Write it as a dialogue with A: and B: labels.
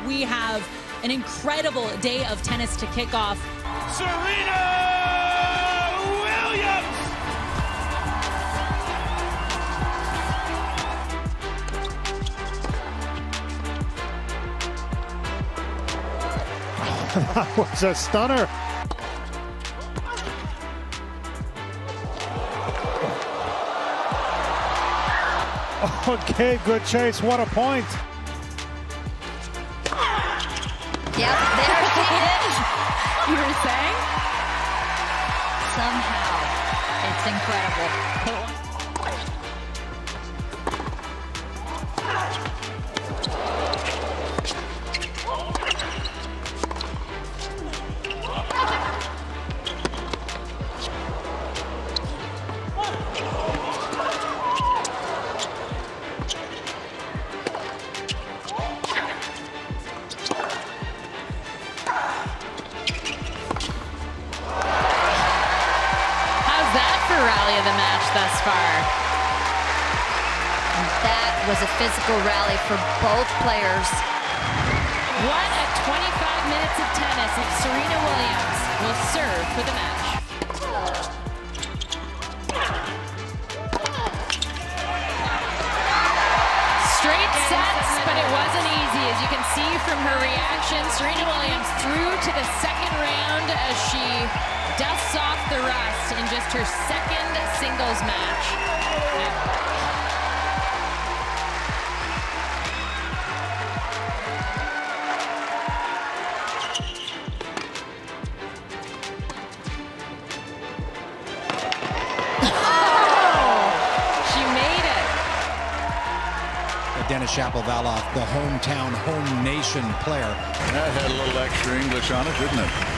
A: we have an incredible day of tennis to kick off.
B: Serena Williams!
C: That was a stunner. Okay, good chase. What a point.
D: Yep, there she is.
A: You were saying?
D: Somehow, it's incredible.
A: Rally of the match thus far.
D: And that was a physical rally for both players.
A: What a 25 minutes of tennis, and Serena Williams will serve for the match. Straight sets, but it wasn't easy. As you can see from her reaction, Serena Williams through to the second round as she dusts off the rust in just her second singles match. She made it.
E: Denis Shapovalov, the hometown, home nation player.
B: That had a little extra English on it, didn't it?